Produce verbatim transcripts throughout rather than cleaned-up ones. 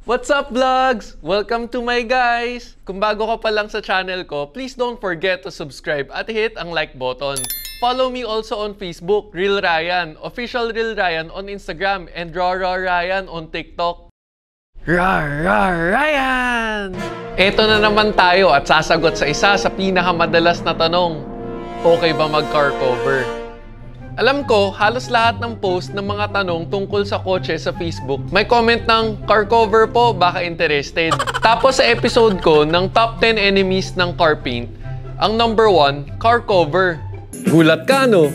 What's up, vlogs? Welcome to my guys! Kung bago ka pa lang sa channel ko, please don't forget to subscribe at hit ang like button. Follow me also on Facebook, Real Ryan, Official Real Ryan on Instagram, and Raw Raw Ryan on TikTok. Raw Raw Ryan! Eto na naman tayo at sasagot sa isa sa pinakamadalas na tanong. Okay ba mag-car cover? Alam ko, halos lahat ng post ng mga tanong tungkol sa kotse sa Facebook, may comment ng car cover po, baka interested. Tapos sa episode ko ng top ten enemies ng car paint, ang number one, car cover. Gulat ka, no?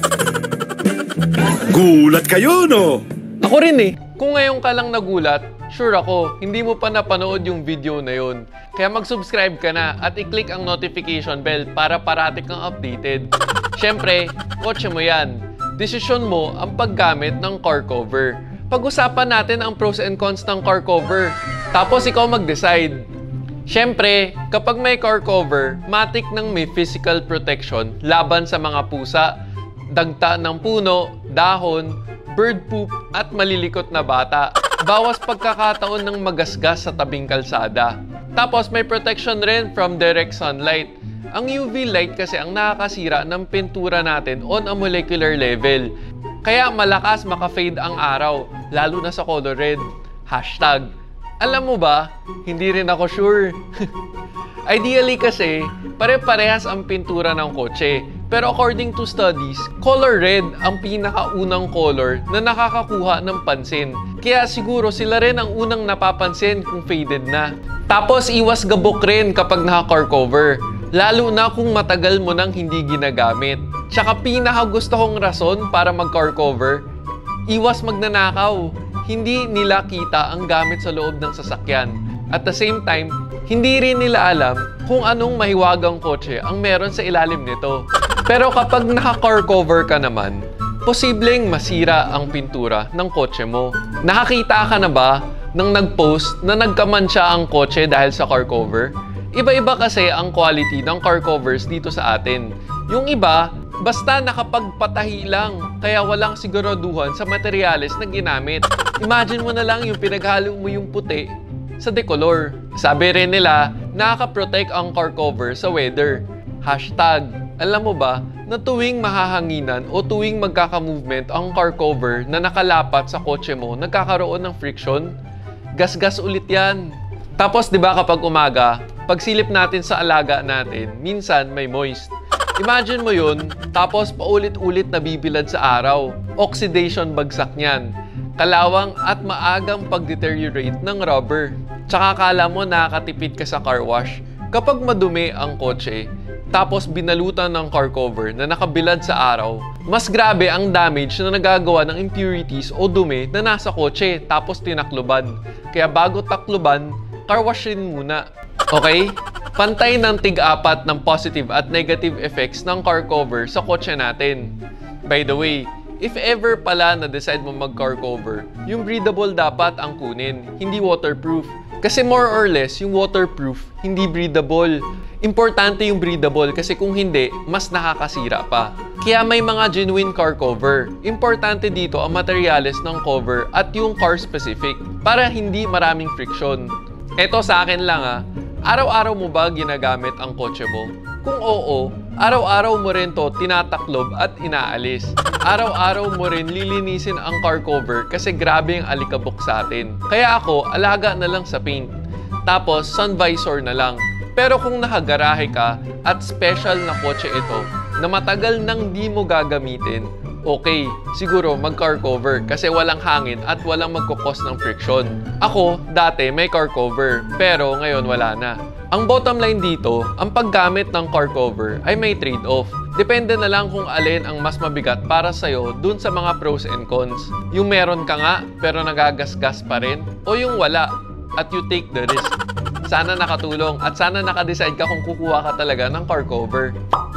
Gulat kayo, no? Ako rin eh. Kung ngayon ka lang nagulat, sure ako, hindi mo pa napanood yung video na yun. Kaya mag-subscribe ka na at i-click ang notification bell para parati kang updated. Siyempre, kotse mo yan. Desisyon mo ang paggamit ng car cover. Pag-usapan natin ang pros and cons ng car cover. Tapos ikaw mag-decide. Siyempre, kapag may car cover, matik nang may physical protection laban sa mga pusa, dagta ng puno, dahon, bird poop, at malilikot na bata. Bawas pagkakataon ng magasgas sa tabing kalsada. Tapos may protection rin from direct sunlight. Ang U V light kasi ang nakakasira ng pintura natin on a molecular level. Kaya malakas maka-fade ang araw, lalo na sa color red. Hashtag. Alam mo ba, hindi rin ako sure. Ideally kasi, pare-parehas ang pintura ng kotse. Pero according to studies, color red ang pinakaunang color na nakakakuha ng pansin. Kaya siguro sila rin ang unang napapansin kung faded na. Tapos iwas gabok rin kapag naka-car cover. Lalo na kung matagal mo nang hindi ginagamit. Tsaka pinakagusto kong rason para mag-car cover, iwas magnanakaw. Hindi nila kita ang gamit sa loob ng sasakyan. At the same time, hindi rin nila alam kung anong mahiwagang kotse ang meron sa ilalim nito. Pero kapag naka-car cover ka naman, posibleng masira ang pintura ng kotse mo. Nakakita ka na ba nang nag-post na nagkamansya ang kotse dahil sa car cover? Iba-iba kasi ang quality ng car covers dito sa atin. Yung iba, basta nakapagpatahi lang, kaya walang siguraduhan sa materyales na ginamit. Imagine mo na lang yung pinaghalo mo yung puti sa decolor. Sabi rin nila, nakaka-protect ang car cover sa weather. Hashtag, alam mo ba, na tuwing mahahanginan o tuwing magkaka-movement ang car cover na nakalapat sa kotse mo, nagkakaroon ng friction? Gas-gas ulit yan. Tapos, di ba kapag umaga, pagsilip natin sa alaga natin, minsan may moist. Imagine mo yun, tapos paulit-ulit na bibilad sa araw. Oxidation bagsak niyan. Kalawang at maagang pag-deteriorate ng rubber. Tsaka akala mo nakakatipid ka sa car wash. Kapag madumi ang kotse, tapos binalutan ng car cover na nakabilad sa araw, mas grabe ang damage na nagagawa ng impurities o dumi na nasa kotse tapos tinakluban. Kaya bago takluban, car wash rin muna. Okay? Pantay ng tig-apat ng positive at negative effects ng car cover sa kotse natin. By the way, if ever pala na-decide mo mag-car cover, yung breathable dapat ang kunin, hindi waterproof. Kasi more or less, yung waterproof, hindi breathable. Importante yung breathable kasi kung hindi, mas nakakasira pa. Kaya may mga genuine car cover. Importante dito ang materyales ng cover at yung car specific para hindi maraming friction. Eto sa akin lang ah, araw-araw mo ba ginagamit ang kotse mo? Kung oo, araw-araw mo rin to tinataklob at inaalis. Araw-araw mo rin lilinisin ang car cover kasi grabe ang alikabok sa atin. Kaya ako, alaga na lang sa paint. Tapos, sun visor na lang. Pero kung nakagarahe ka at special na kotse ito na matagal nang di mo gagamitin, okay, siguro mag-car cover kasi walang hangin at walang magkukos ng friction. Ako, dati may car cover, pero ngayon wala na. Ang bottom line dito, ang paggamit ng car cover ay may trade-off. Depende na lang kung alin ang mas mabigat para sa'yo dun sa mga pros and cons. Yung meron ka nga, pero nagagasgas pa rin, o yung wala, at you take the risk. Sana nakatulong at sana nakadecide ka kung kukuha ka talaga ng car cover.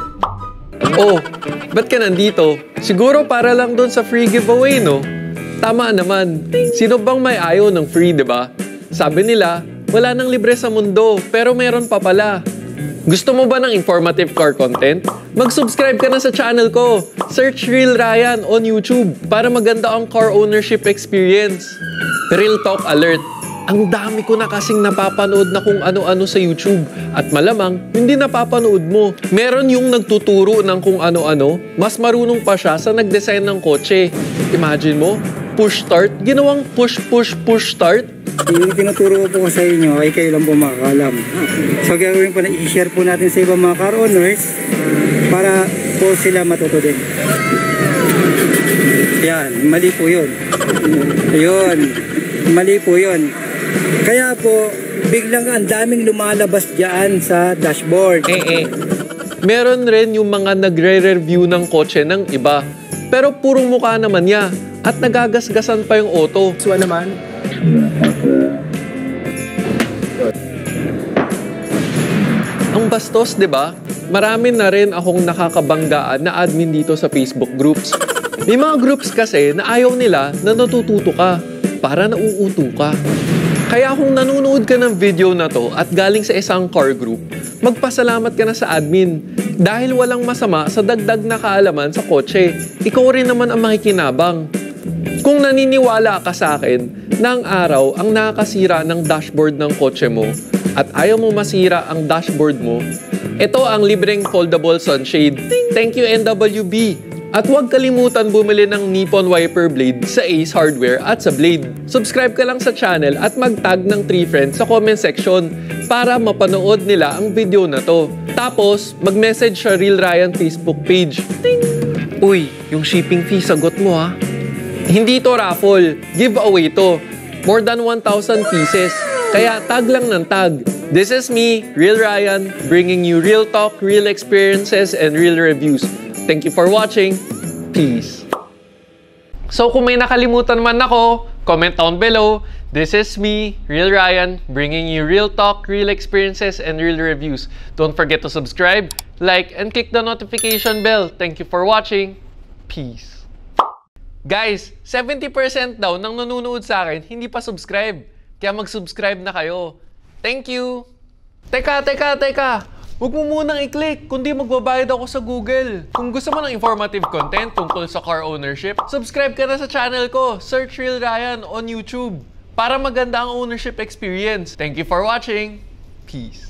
Oh, ba't ka nandito? Siguro para lang doon sa free giveaway, no? Tama naman. Sino bang may ayaw ng free, di ba? Sabi nila, wala nang libre sa mundo, pero meron pa pala. Gusto mo ba ng informative car content? Mag-subscribe ka na sa channel ko. Search Real Ryan on YouTube para maganda ang car ownership experience. Real talk alert. Ang dami ko na kasing napapanood na kung ano-ano sa YouTube. At malamang, hindi napapanood mo. Meron yung nagtuturo ng kung ano-ano, mas marunong pa siya sa nag-design ng kotse. Imagine mo, push start, ginawang push push push start. Yung tinuturo ko po sa inyo ay kayo lang po makakalam. So gagawin po na i-share po natin sa ibang mga car owners para po sila matuto din. Yan, mali po yun. Yun, mali po yun. Kaya po, biglang ang daming lumalabas dyan sa dashboard. Eh eh. Meron rin yung mga nagre-review ng kotse ng iba. Pero purong mukha naman niya. At nagagasgasan pa yung auto. So naman, ang bastos, di ba? Marami na rin akong nakakabanggaan na admin dito sa Facebook groups. May mga groups kasi na ayaw nila na natututo ka para nauuto ka. Kaya kung nanonood ka ng video na to at galing sa isang car group, magpasalamat ka na sa admin. Dahil walang masama sa dagdag na kaalaman sa kotse, ikaw rin naman ang makikinabang. Kung naniniwala ka sa akin na ang araw ang nakakasira ng dashboard ng kotse mo at ayaw mo masira ang dashboard mo, ito ang libreng foldable sunshade. Thank you N W B! At huwag kalimutan bumili ng Nippon wiper blade sa Ace Hardware at sa Blade. Subscribe ka lang sa channel at mag-tag ng three friends sa comment section para mapanood nila ang video na to. Tapos, mag-message sa Real Ryan Facebook page. Ting! Uy, yung shipping fee sagot mo ha. Hindi to raffle, giveaway to. More than one thousand pieces. Kaya tag lang ng tag. This is me, Real Ryan, bringing you real talk, real experiences, and real reviews. Thank you for watching. Peace. So kung may nakalimutan man ako, comment down below. This is me, Real Ryan, bringing you real talk, real experiences, and real reviews. Don't forget to subscribe, like, and click the notification bell. Thank you for watching. Peace. Guys, seventy percent daw ng nanonood sa akin hindi pa subscribe. Kaya mag-subscribe na kayo. Thank you. Teka, teka, teka. Huwag mo munang i-click, kundi magbabayad ako sa Google. Kung gusto mo ng informative content tungkol sa car ownership, subscribe ka na sa channel ko, Search Real Ryan on YouTube, para maganda ang ownership experience. Thank you for watching. Peace.